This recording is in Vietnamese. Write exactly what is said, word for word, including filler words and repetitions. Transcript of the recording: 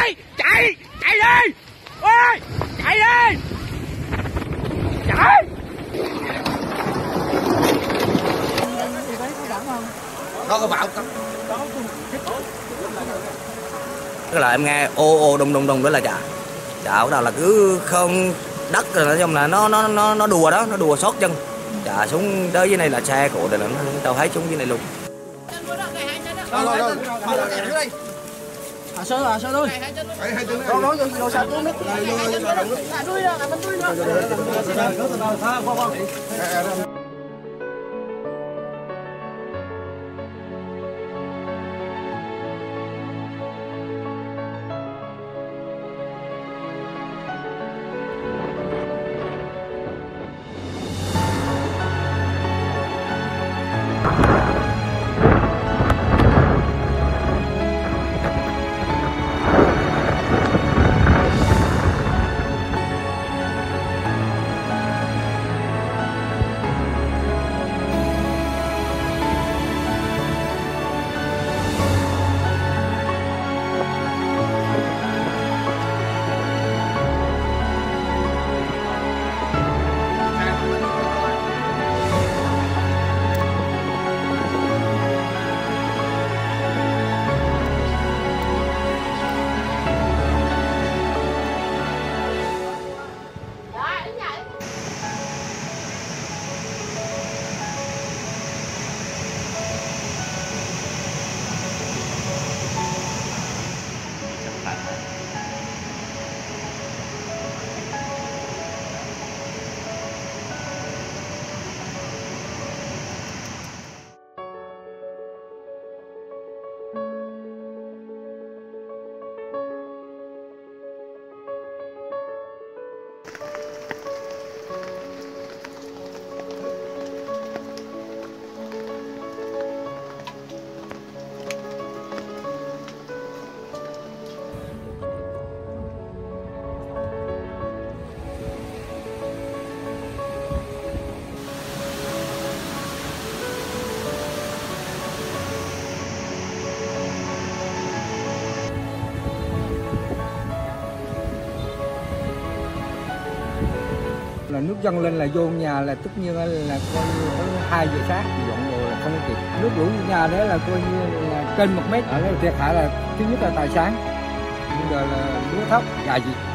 chạy chạy chạy đi ơi, chạy đi chạy. Đó có bão cắm. Tức là em nghe ô ô đùng đùng đùng đó là chà chà bắt đầu là cứ không đất rồi nói chung là nó nó nó nó đùa đó, nó đùa xót chân chà xuống tới dưới này là xe của rồi nó tao thấy xuống dưới này luôn. Rồi rồi rồi, đây. À sơ à sơ thôi. Rồi rồi rồi rồi sao xuống nước. Đuôi ra là mình đuôi ra. Là nước dâng lên là vô nhà là tất nhiên là coi như tới hai giờ sáng dọn đồ là không kịp. Nước lũ nhà đấy là coi như là trên một mét. Ở đây thiệt hại là thứ nhất là tài sản, bây giờ là lúa thóc, gà vịt.